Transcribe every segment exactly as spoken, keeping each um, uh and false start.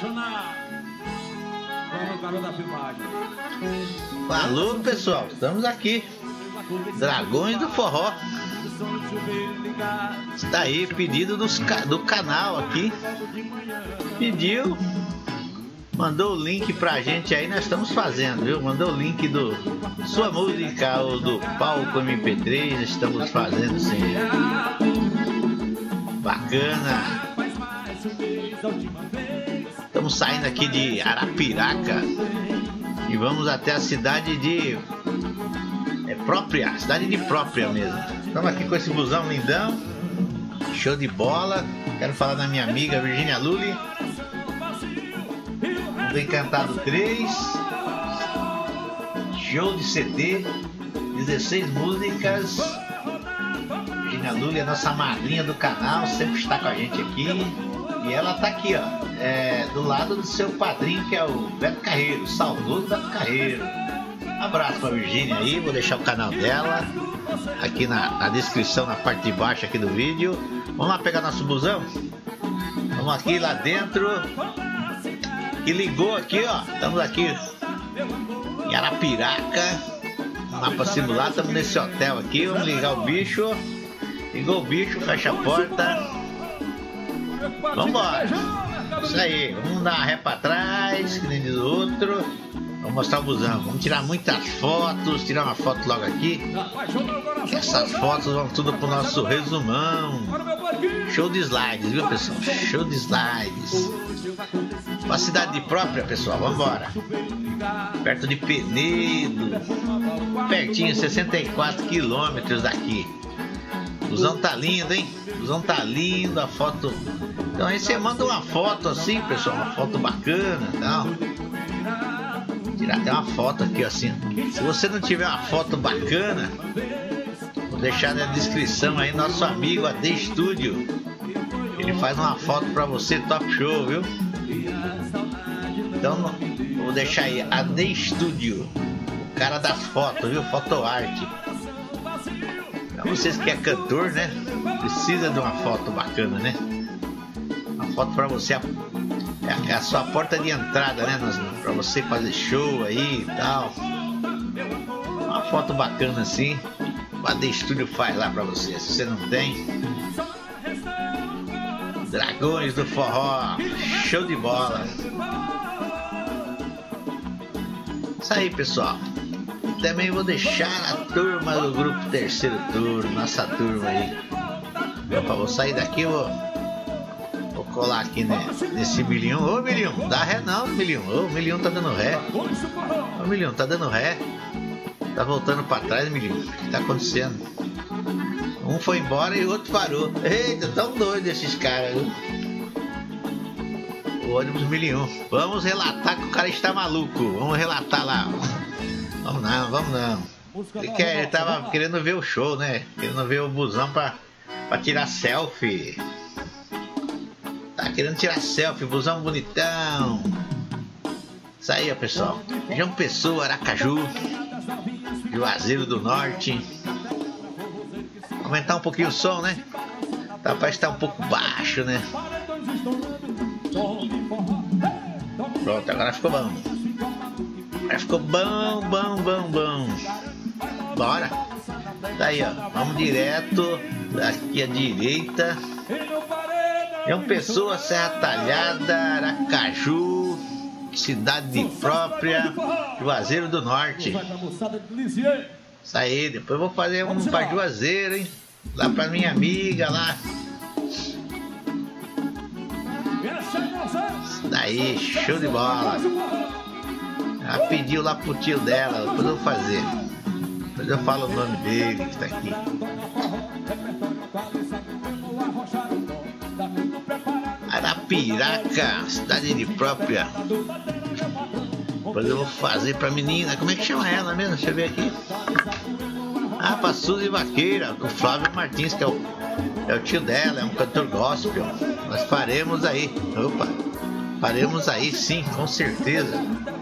Falou, pessoal, estamos aqui. Dragões do Forró. Está aí, pedido dos, do canal aqui. Pediu. Mandou o link pra gente aí, nós estamos fazendo, viu? Mandou o link do sua música ou do palco M P três, estamos fazendo sim. Bacana. Estamos saindo aqui de Arapiraca e vamos até a cidade de é própria, cidade de própria mesmo. Estamos aqui com esse busão lindão, show de bola. Quero falar da minha amiga Virgínia Lully, do Encantado três, show de C D, dezesseis músicas. Virgínia Lully é nossa madrinha do canal, sempre está com a gente aqui. E ela tá aqui, ó, é, do lado do seu padrinho, que é o Beto Carreiro, saudoso Beto Carreiro. Abraço pra Virgínia aí, vou deixar o canal dela aqui na, na descrição, na parte de baixo aqui do vídeo. Vamos lá pegar nosso busão? Vamos aqui lá dentro. E ligou aqui, ó, estamos aqui em Arapiraca, mapa simular, estamos nesse hotel aqui. Vamos ligar o bicho. Ligou o bicho, fecha a porta. Vambora. Isso aí, vamos dar uma ré pra trás, que nem diz o outro. Vamos mostrar o busão, vamos tirar muitas fotos. Tirar uma foto logo aqui. Essas fotos vão tudo pro nosso resumão. Show de slides, viu, pessoal? Show de slides. Uma cidade própria, pessoal, vambora. Perto de Penedo, pertinho, sessenta e quatro quilômetros daqui. O busão tá lindo, hein? O busão tá lindo, a foto. Então aí você manda uma foto assim, pessoal, uma foto bacana e tal. Tirar até uma foto aqui assim. Se você não tiver uma foto bacana, vou deixar na descrição aí nosso amigo A D Studio. Ele faz uma foto pra você top show, viu? Então vou deixar aí A D Studio, o cara das fotos, viu? Fotoarte. Pra vocês que é cantor, né? Precisa de uma foto bacana, né? Uma foto pra você, é a sua porta de entrada, né? Pra você fazer show aí e tal. Uma foto bacana assim, o A D Studio faz lá pra você. Se você não tem, Dragões do Forró, show de bola. Isso aí, pessoal. Também vou deixar a turma do grupo Terceiro Turno, nossa turma aí. Opa, vou sair daqui, vou, vou colar aqui, né, nesse milhão. Ô, milhão, dá ré não, milhão. Ô, milhão tá dando ré. Ô, milhão, tá dando ré. Tá voltando pra trás, milhão. O que tá acontecendo? Um foi embora e o outro parou. Eita, tão doido esses caras, viu? O ônibus milhão. Vamos relatar que o cara está maluco. Vamos relatar lá. Vamos não, vamos não. Ele, quer, ele tava querendo ver o show, né? Querendo ver o busão pra, pra tirar selfie. Tá querendo tirar selfie, busão bonitão. Isso aí, ó, pessoal. João Pessoa, Aracaju, Juazeiro do Norte. Aumentar um pouquinho o som, né? Tá, parece que tá um pouco baixo, né? Pronto, agora ficou bom. Agora ficou bom, bom, bom, bom. Bora. Daí, ó. Vamos direto. Aqui à direita. João Pessoa, Serra Talhada, Aracaju, cidade própria, Juazeiro do Norte. Isso aí, depois eu vou fazer um pra Juazeiro, hein? Lá pra minha amiga lá. Isso daí, show de bola. Ela pediu lá pro tio dela, depois eu vou fazer. Depois eu falo o nome dele que tá aqui. Arapiraca, cidade de própria. Depois eu vou fazer pra menina. Como é que chama ela mesmo? Deixa eu ver aqui. Ah, pra Suzy Vaqueira, o Flávio Martins, que é o, é o tio dela, é um cantor gospel. Nós faremos aí. Opa, faremos aí sim, com certeza.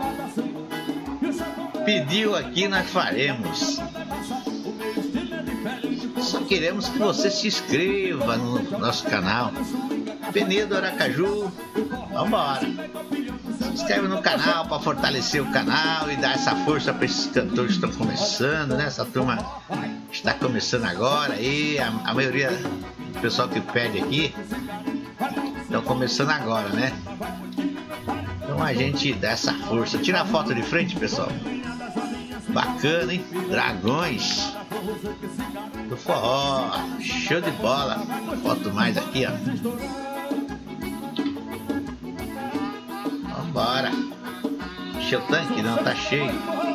Pediu aqui, nós faremos. Só queremos que você se inscreva no nosso canal. Penedo, Aracaju, vambora. Se inscreve no canal para fortalecer o canal e dar essa força para esses cantores que estão começando, né? Essa turma está começando agora aí, a, a maioria do pessoal que pede aqui estão começando agora, né? Então a gente dá essa força. Tira a foto de frente, pessoal. Bacana, hein? Dragões do forró. Show de bola. Foto mais aqui, ó. Vambora. Encheu o tanque? Não, tá cheio.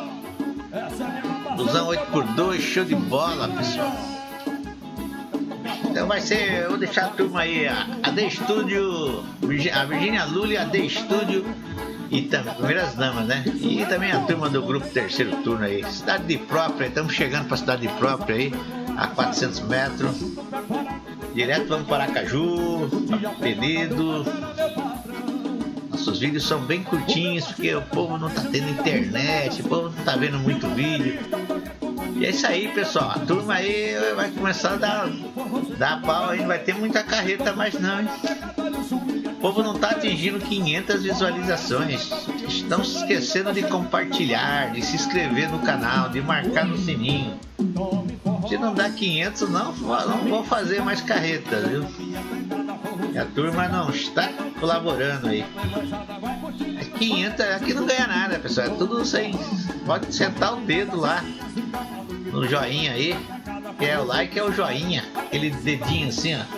Busão oito por dois. Show de bola, pessoal. Então vai ser, eu vou deixar a turma aí, a, a D Studio, a Virgínia Lully, a D Studio e também, primeiras damas, né? E também a turma do grupo Terceiro Turno aí. Cidade de Própria, estamos chegando para Cidade de Própria aí, a quatrocentos metros. Direto vamos para Aracaju, Penedo. Nossos vídeos são bem curtinhos, porque o povo não tá tendo internet, o povo não tá vendo muito vídeo. E é isso aí, pessoal. A turma aí vai começar a dar, dar pau aí. Não vai ter muita carreta mais não, hein? O povo não tá atingindo quinhentas visualizações. Estão se esquecendo de compartilhar, de se inscrever no canal, de marcar no sininho. Se não dá quinhentos, não, não vou fazer mais carreta, viu? E a turma não está colaborando aí. É quinhentos, aqui não ganha nada, pessoal. É tudo sem. Pode sentar o dedo lá no joinha aí, que é o like, é o joinha, aquele dedinho assim, ó.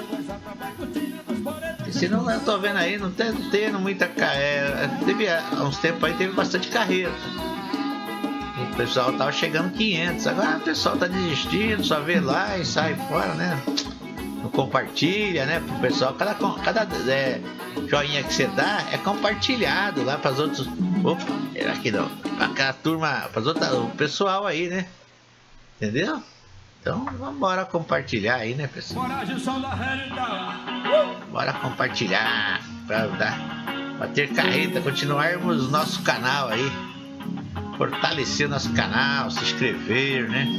E se não, eu tô vendo aí, não tem tendo muita é, teve há uns tempos aí, teve bastante carreira. O pessoal tava chegando quinhentos, agora o pessoal tá desistindo, só vê lá e sai fora, né? Não compartilha, né? Pro pessoal, cada, cada é, joinha que você dá é compartilhado lá para os outros. Opa, aqui não, para a turma, para o pessoal aí, né? Entendeu? Então vamos embora compartilhar aí, né, pessoal? Bora compartilhar para dar, para ter carreta, continuarmos nosso canal aí, fortalecer nosso canal, se inscrever, né?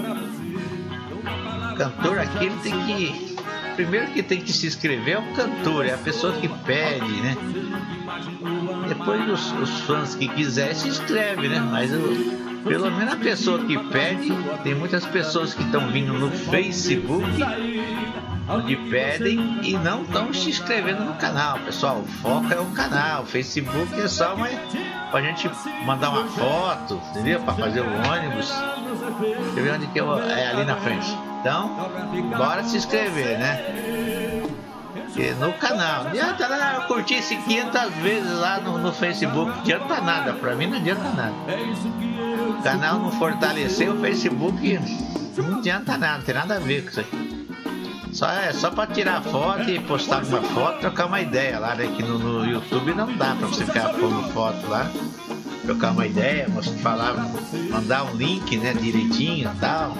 O cantor aqui ele tem que, primeiro que tem que se inscrever é o cantor, é a pessoa que pede, né? Depois os, os fãs que quiserem se inscreve, né? Mas eu, pelo menos a pessoa que pede, tem muitas pessoas que estão vindo no Facebook, onde pedem e não estão se inscrevendo no canal, pessoal. O foco é o canal, o Facebook é só uma, pra gente mandar uma foto, entendeu? Para fazer o ônibus. Você vê onde que eu, é ali na frente. Então, bora se inscrever, né? E no canal. Não adianta nada, eu curti esse quinhentas vezes lá no, no Facebook. Não adianta nada, pra mim não adianta nada. O canal não fortalecer o Facebook, não adianta nada, não tem nada a ver com isso aqui. Só é só pra tirar foto e postar uma foto, trocar uma ideia lá, né? Que no, no YouTube não dá pra você ficar pondo foto lá, trocar uma ideia, falar, mandar um link, né? Direitinho e tal.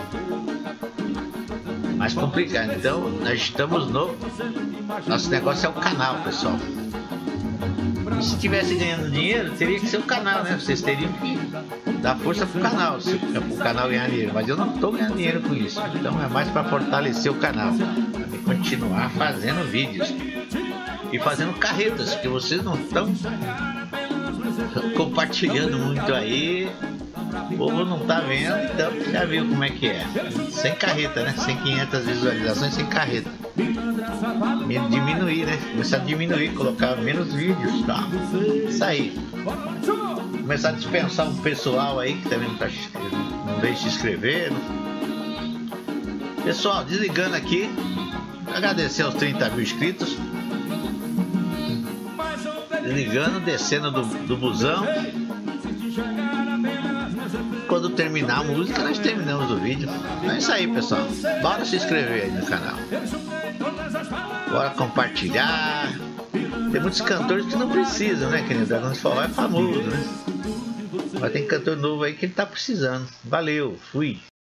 Mais complicado. Então nós estamos no. Nosso negócio é o canal, pessoal. E se estivesse ganhando dinheiro, teria que ser o canal, né? Vocês teriam que dar força pro canal, se o canal ganhar dinheiro. Mas eu não estou ganhando dinheiro com isso. Então é mais para fortalecer o canal, para continuar fazendo vídeos e fazendo carretas, que vocês não estão compartilhando muito aí. O povo não tá vendo, então já viu como é que é. Sem carreta, né? Sem quinhentas visualizações, sem carreta. Diminuir, né? Começar a diminuir, colocar menos vídeos, tá? Isso aí. Começar a dispensar um pessoal aí que também não, tá, não deixa de se inscrever. Pessoal, desligando aqui. Agradecer aos trinta mil inscritos. Desligando, descendo do, do busão. Quando terminar a música, nós terminamos o vídeo. É isso aí, pessoal. Bora se inscrever aí no canal. Bora compartilhar. Tem muitos cantores que não precisam, né? Que nem o Dragão de Forró é famoso, né? Mas tem cantor novo aí que ele tá precisando. Valeu, fui.